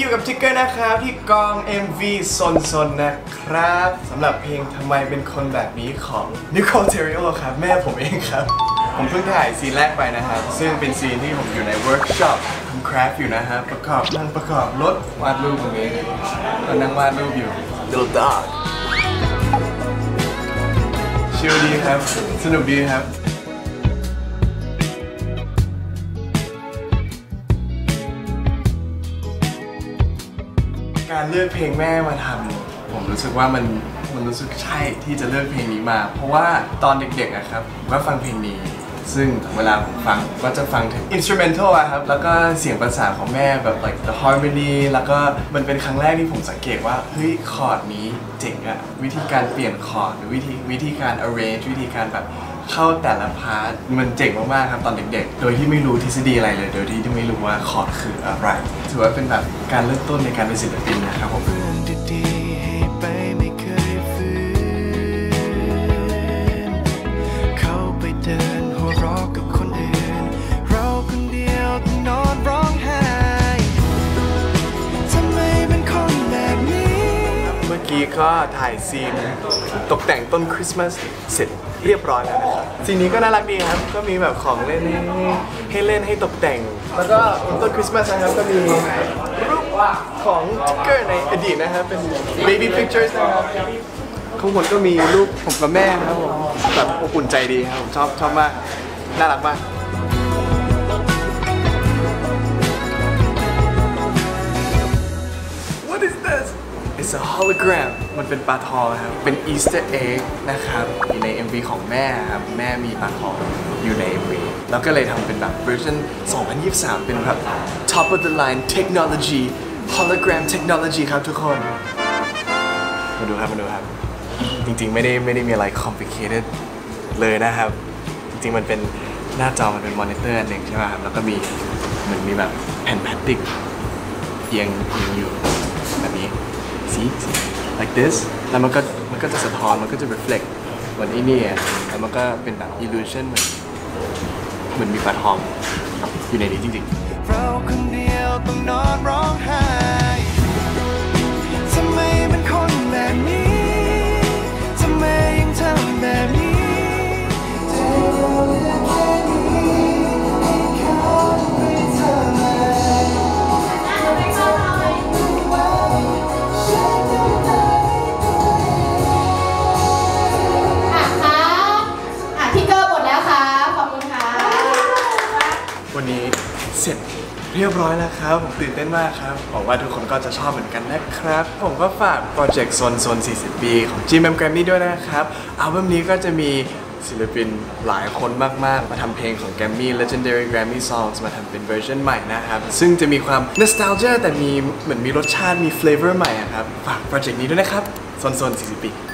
อยู่กับทิกเกอร์นะครับที่กอง MV ซนๆนะครับสำหรับเพลงทำไมเป็นคนแบบนี้ของนิโคลเทริโอครับแม่ผมเองครับผมเพิ่งถ่ายซีนแรกไปนะครับซึ่งเป็นซีนที่ผมอยู่ในเวิร์กช็อปทำคราฟต์อยู่นะฮะประกอบรถวาดรูปตรงนี้ก็นั่งวาดรูปอยู่ Little Dog ชิลดีครับสนุกดีครับการเลือกเพลงแม่มาทำผมรู้สึกว่ามันรู้สึกใช่ที่จะเลือกเพลงนี้มาเพราะว่าตอนเด็กๆนะครับผมก็ฟังเพลงนี้ซึ่งเวลาผมฟังก็จะฟังถึง instrumental อะครับแล้วก็เสียงประสานของแม่แบบ like the harmony แล้วก็มันเป็นครั้งแรกที่ผมสังเกตว่าเฮ้ยคอร์ดนี้เจ๋งอะวิธีการเปลี่ยนคอร์ดหรือวิธีการ arrange วิธีการแบบเข้าแต่ละพาร์ทมันเจ๋งมากๆครับตอนเด็กๆโดยที่ไม่รู้ทฤษฎีอะไรเลยโดยที่ไม่รู้ว่าคอร์ดคืออะไรถือว่าเป็นแบบการเริ่มต้นในการเป็นศิลปินนะครับผมก็ถ่ายซีนตกแต่งต้นคริสต์มาสเสร็จเรียบร้อยแล้วนะครับซีนนี้ก็น่ารักดีครับก็มีแบบของเล่นให้เล่นให้ตกแต่งแล้วก็ต้นคริสต์มาสนะครับก็มีรูปของทิกเกอร์ในอดีตนะครับเป็น baby pictures นะครับข้างบนก็มีรูปผมกับแม่ครับผมแบบอบอุ่นใจดีครับผมชอบมากน่ารักมากIt's a hologram มันเป็นปลาทองครับเป็น Easter egg นะครับใน MV ของแม่ครับแม่มีปลาทองอยู่ใน MV แล้วก็เลยทำเป็นแบบเวอร์ชัน2023เป็นแบบ top of the line technology hologram technology ครับทุกคนมาดูครับจริงๆไม่ได้มีอะไร complicated เลยนะครับจริงๆมันเป็นหน้าจอมันเป็นมอนิเตอร์หนึ่งใช่ไหมครับแล้วก็มีเหมือนมีแบบแผ่นพลาสติกเอียงอยู่แบบนี้See like this แล้วมันก็จะสะท้อนมันก็จะ reflect เหมือนนี่แล้วมันก็เป็นแบบ illusion เหมือนมีปลาทองอยู่ในนี้จริงๆเราคนเดียวต้องนอนร้องไห้ทำไมเป็นคนแบบนี้ทำไมยังทำแบบนี้วันนี้เสร็จเรียบร้อยแล้วครับผมตื่นเต้นมากครับหวังว่าทุกคนก็จะชอบเหมือนกันนะครับผมก็ฝากโปรเจกต์โซน40 ปีของ GMM Grammy ด้วยนะครับอัลบั้มนี้ก็จะมีศิลปินหลายคนมากๆมาทำเพลงของ Grammy Legendary Grammy Songs มาทำเป็นเวอร์ชันใหม่นะครับซึ่งจะมีความ nostalgia แต่เหมือนมีรสชาติมี flavor ใหม่ครับฝากโปรเจกต์นี้ด้วยนะครับโซน40 ปี